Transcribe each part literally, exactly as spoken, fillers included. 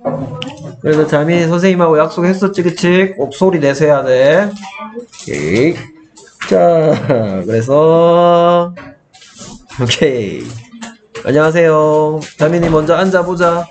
그래서 자민이 선생님하고 약속했었지, 그치? 꼭 소리 내서 해야 돼. 오케이. 자, 그래서 오케이. 안녕하세요. 자민이 먼저 앉아보자.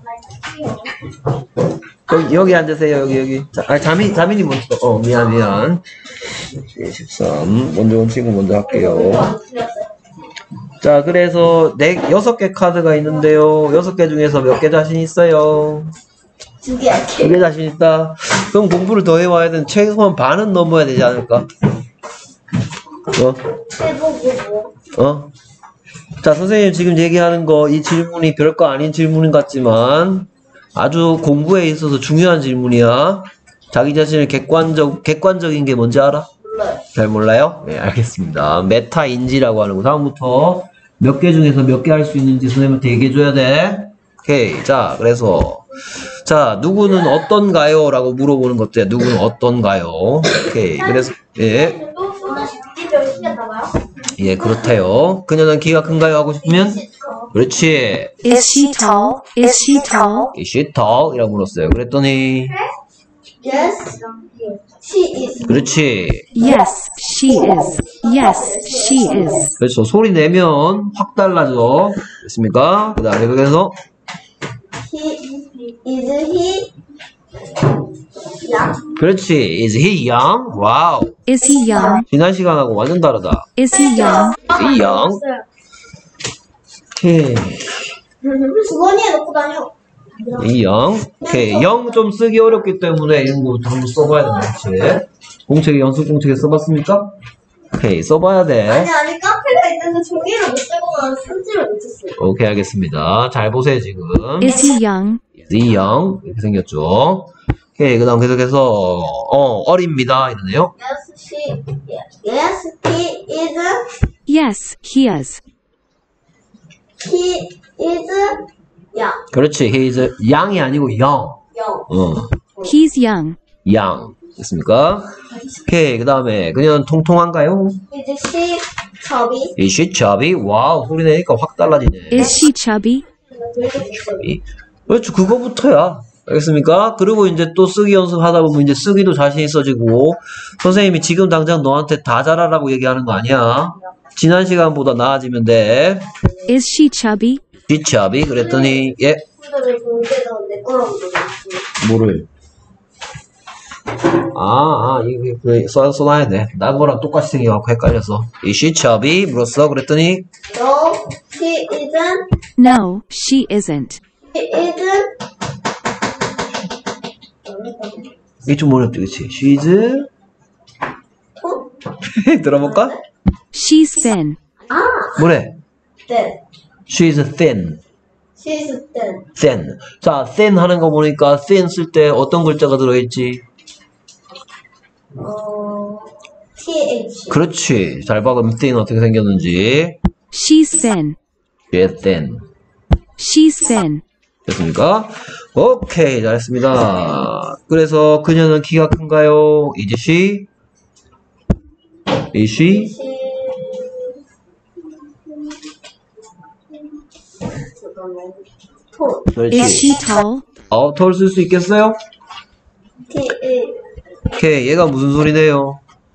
여기, 여기 앉으세요. 여기 여기. 자, 아, 자민 자민이 먼저. 어, 미안 미안. 십삼. 먼저 온 친구 먼저 할게요. 자, 그래서 네 여섯 개 카드가 있는데요. 여섯 개 중에서 몇 개 자신 있어요? 두 개. 두 개 자신 있다. 그럼 공부를 더 해와야 되는 최소한 반은 넘어야 되지 않을까? 어? 해보고 뭐? 어? 자, 선생님 지금 얘기하는 거 이 질문이 별거 아닌 질문 같지만 아주 공부에 있어서 중요한 질문이야. 자기 자신을 객관적, 객관적인 게 뭔지 알아? 몰라요. 잘 몰라요? 네, 알겠습니다. 메타인지라고 하는 거. 다음부터 몇 개 중에서 몇 개 할 수 있는지 선생님한테 얘기해줘야 돼. 오케이. 자, 그래서 자, 누구는 어떤가요? 라고 물어보는 것도야. 누구는 어떤가요? 오케이. 그래서 예. 예, 그렇대요. 그녀는 키가 큰가요? 하고 싶으면 그렇지. Is she tall? Is she tall? Is she tall? 이라고 물었어요. 그랬더니 Yes, she is. 그렇지. Yes, she is. Yes, she is. 그렇죠. 소리 내면 확 달라져. 됐습니까? 그 다음에 그래서 He is he young? 그렇지. Is he young? 와우. Is he young? 지난 시간하고 완전 다르다. Is he young? Is he young? 오케이. 주머니에 넣고 다녀. 이 영. 오케이. 영 좀 쓰기 어렵기 때문에 이런 거 한번 써봐야 돼. 공책에 연습 공책에 써봤습니까? 오케이. 써봐야 돼. 아니 아니 카페가 있는데 종이를 못 들고만 편지를 못 쳤어요. 오케이. 알겠습니다. 잘 보세요 지금. Is he young? Is he young? 이렇게 생겼죠. 오케이. 그 다음 계속해서 어 어립니다 이러네요. Yes, she. Yes, he is. Yes, he is. He is young. 그렇지. He is young이 아니고 young. young. 어. He's young. young. 됐습니까? 오케이. 그 다음에 그녀는 통통한가요? Is she chubby? Is she chubby? 와우. 소리 내니까 확 달라지네. Is she chubby? chubby. 그렇죠. 그거부터야. 알겠습니까? 그리고 이제 또 쓰기 연습하다 보면 이제 쓰기도 자신 있어지고 선생님이 지금 당장 너한테 다 잘하라고 얘기하는 거 아니야. 지난 시간보다 나아지면 돼. Is she chubby? She chubby? 그랬더니 예. 근데 왜 공개가 내 거라고 그러지? 뭐를? 아, 아 이게 그 써, 써놔야 돼. 난 거랑 똑같이 생겨갖고 헷갈려서. Is she chubby? 물었어. 그랬더니 No, she isn't. No, she isn't. She isn't. 이게 좀 어렵지, 그치? She's 어? 들어볼까? She's thin. 아, 뭐래? thin. She's thin. She's thin. thin. 자, thin 하는 거 보니까 thin 쓸 때 어떤 글자가 들어있지? 어, th. 그렇지. 잘 봐. 그럼 thin 어떻게 생겼는지. She's thin. She's thin. She's thin. 됐습니까? 오케이. 잘했습니다. 그래서 그녀는 키가 큰가요? Is she? Is she? she. 잠깐만. 톨. 그렇지. Is she tall? 어, 털 쓸 수 있겠어요? T. 오케이. 얘가 무슨 소리네요?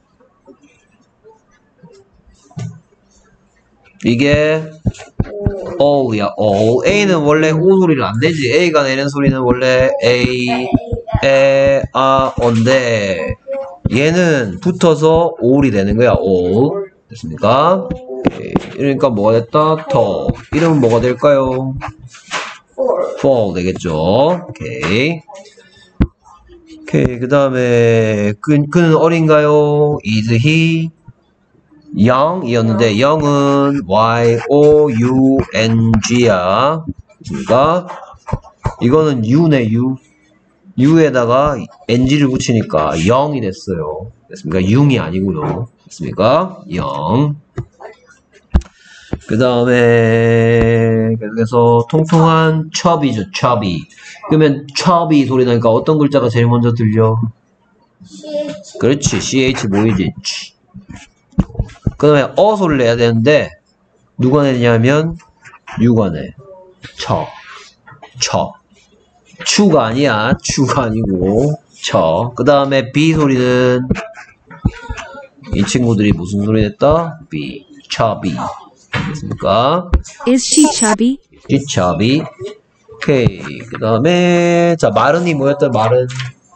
이게 O야. O. A는 원래 O 소리를 안 내지. A가 내는 소리는 원래 A, 에, 아, 어인데 얘는 붙어서 O이 되는 거야. O. 됐습니까? 오케이. 그러니까 뭐가 됐다? 터. 이름은 뭐가 될까요? four. fall 되겠죠. 오케이. 오케이. 그 다음에 그, 그는 어린가요? Is he young? 이었는데 young은 Y O U N G야. 됐습니까? 이거는 U네 U. U에다가 Ng를 붙이니까 영이 됐어요. 됐습니까? 융이 아니고요. 됐습니까? 영. 그 다음에 계속해서 통통한 chubby죠. chubby. 그러면 chubby 소리 나니까 어떤 글자가 제일 먼저 들려? ch. 그렇지. ch 보이지? 그 다음에 어 소리를 내야 되는데 누가 내냐면 유가 내. 쳐. 쳐. 추가 아니야. 추가 아니고 쳐. 그 다음에 B 소리는 이 친구들이 무슨 소리 냈다? B. chubby. 됐습니까? Is she chubby? She chubby. 오케이. 그 다음에 자 마른이 뭐였다? 마른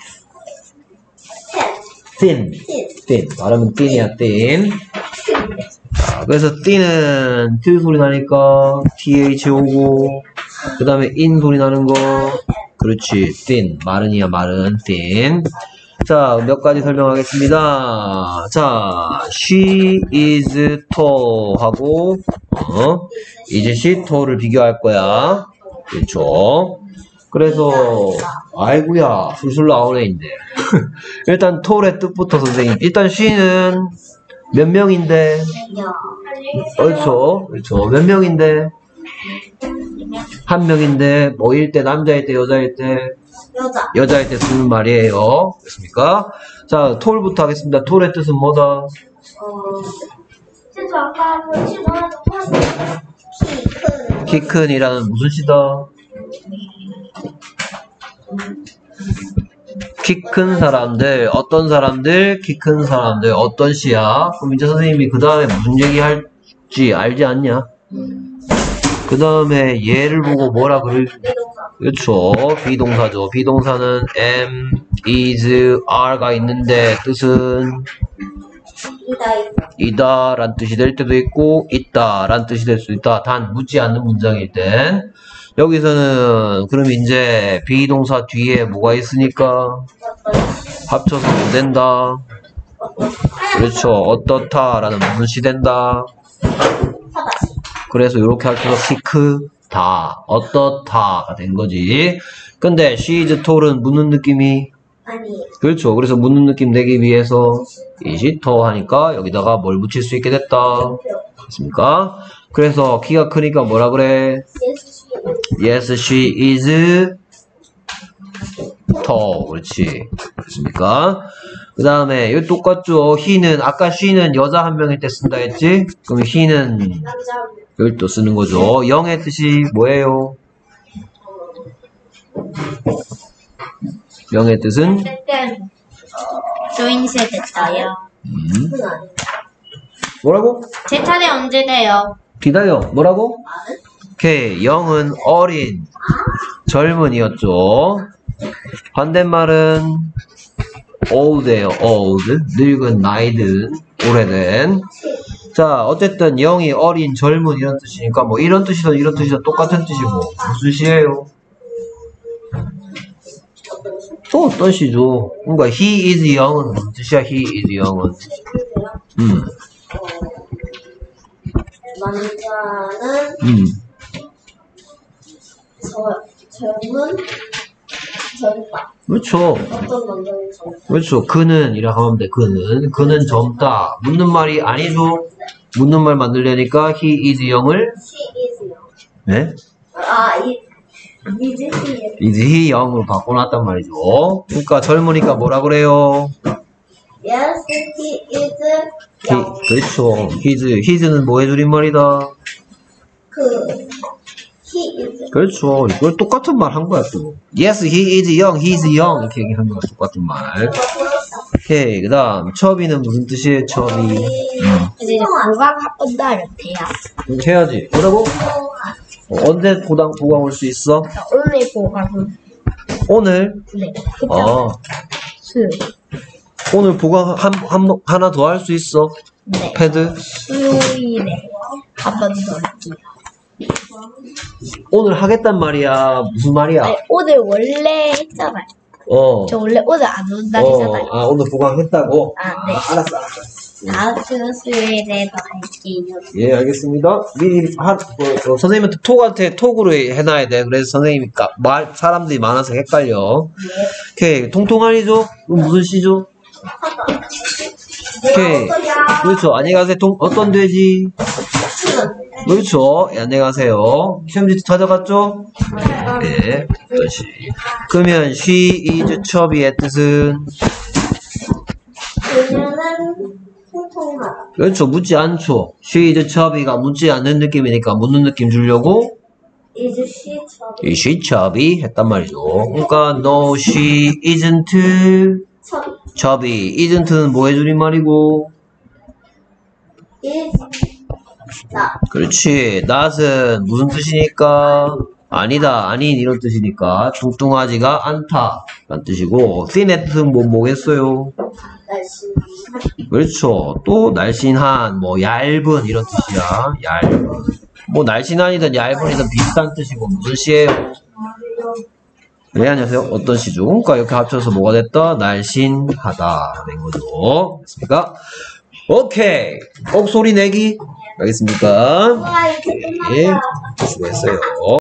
thin. thin. 말하면 thin이야. thin. 자, 그래서 thin은 T 소리 나니까 th 오고 그 다음에 in 소리 나는 거 그렇지. thin. 마른이야. 마른. thin. 자, 몇 가지 설명하겠습니다. 자, she is tall 하고 어, is she tall을 비교할 거야. 그렇죠. 그래서 아이고야 술술 나오네 이제. 일단 tall의 뜻부터 선생님. 일단 she는 몇 명인데? 그렇죠. 그렇죠. 몇 명인데? 한 명인데 뭐일 때 남자일 때 여자일 때? 여자. 여자일 때 쓰는 말이에요. 됐습니까? 자, 톨부터 하겠습니다. 톨의 뜻은 뭐다? 어, 진짜 아까 그 친구한테 키 큰. 키 큰이라는 무슨 시다? 키 큰 사람들, 어떤 사람들, 키 큰 사람들, 어떤 시야? 그럼 이제 선생님이 그 다음에 무슨 얘기 할지 알지 않냐? 그 다음에 얘를 보고 뭐라 그럴, 그렇죠. 비동사죠. 비동사는 am, is, are가 있는데 뜻은 이다 있어. 이다 란 뜻이 될 때도 있고 있다 란 뜻이 될 수 있다. 단 묻지 않는 문장일 땐 여기서는 그럼 이제 비동사 뒤에 뭐가 있으니까 합쳐서 뭐 된다. 그렇죠. 어떻다 라는 무슨 시 된다. 사다시. 그래서 이렇게 합쳐서 키 크다 어떻다가 된 거지. 근데 she is tall은 묻는 느낌이 아니. 그렇죠. 그래서 묻는 느낌 내기 위해서 is tall 하니까 여기다가 뭘 붙일 수 있게 됐다. 됐습니까? 그래서 키가 크니까 뭐라 그래? Yes, she is tall. 그렇지. 됐습니까? 그 다음에 여기 똑같죠. he는 아까 she는 여자 한 명일 때 쓴다 했지? 그럼 he는 남자. 여기 또 쓰는 거죠. 영의 뜻이 뭐예요? 영의 뜻은 어쨌든 조인세 됐어요. 음. 그건 아니에요. 뭐라고? 제 차례 언제 돼요? 기다려. 뭐라고? 나는? 오케이. 영은 어린, 젊은이었죠. 반대말은 old예요. old. 늙은, 나이든, 오래된. 자, 어쨌든 영이 어린, 젊은 이런 뜻이니까 뭐 이런 뜻이든 이런 뜻이든 똑같은 뜻이고 무슨 시예요? 또 어떤 시죠? 그러니까 he is young은 무슨 뜻이야? he is young은 음, 남자는 음. 저, 젊은 젊다. 그렇죠. 어떤 남자는 젊다. 그렇죠. 그는 이라고 하면 돼. 그는 그는 젊다. 묻는 말이 아니죠. 묻는 말 만들려니까 he is young을 She is young. 네? 아, 이 is he. is he young으로 바꿔놨단 말이죠. 그러니까 젊으니까 뭐라 그래요? Yes, he is he, young. 그렇죠. his, his는 뭐의 줄임말이다. 그 he is. 그렇죠. 이걸 똑같은 말 한 거야 또. Yes, he is young. He is young. 이렇게 얘기하는 거야. 똑같은 말. 오케이. 그다음 처비는 무슨 뜻이에요? 처비. 음. 이제 보강 한 번 더 이렇게요. 이렇게 해야지. 뭐라고? 어, 언제 보강 보강 올 수 있어? 오늘 보강은 오늘. 네. 어. 수. 오늘 보강 한, 한 하나 더 할 수 있어? 네. 패드. 수요일에 한 번 더 할게요. 오늘 하겠단 말이야. 무슨 말이야? 아니, 오늘 원래 했잖아요. 어. 저 원래 오늘 안 온다 어. 했잖아요. 아 오늘 보강했다고? 아, 네. 알았어. 알았어. 다음 주 수요일에 더 할게요. 예, 알겠습니다. 미리 한, 뭐, 저 선생님한테 톡한테 톡으로 해놔야 돼. 그래서 선생님이 까- 말, 사람들이 많아서 헷갈려. 오케이. 통통아니죠? 그럼 무슨 시죠? 오케이. 그렇죠. 안녕히 가세요. 통, 어떤 돼지? 그렇죠. 예, 안녕히 가세요. 시험지 찾아갔죠? 네. 어떤 시. 그러면 she is chubby의 뜻은? 그녀는 통통하다. 그렇죠. 묻지 않죠. she is chubby가 묻지 않는 느낌이니까 묻는 느낌 주려고 is she chubby? Is she chubby? 했단 말이죠. 그러니까 no, she isn't chubby chubby. isn't는 뭐의 줄임말이고? is not. 그렇지. not은 무슨 뜻이니까? 아니다, 아닌 이런 뜻이니까 뚱뚱하지가 않다 라는 뜻이고 thin의 뜻은 뭐 뭐겠어요? 날씬. 그렇죠. 또 날씬한, 뭐 얇은 이런 뜻이야. 얇은. 뭐 날씬한이든 얇은이든 비슷한 뜻이고 무슨 시예요? 네, 안녕하세요. 어떤 시죠? 그러니까 이렇게 합쳐서 뭐가 됐다? 날씬하다 된 거죠. 됐습니까? 오케이. 꼭 소리 내기. 알겠습니까? 와, 이렇게 네. 끝났다. 수고했어요.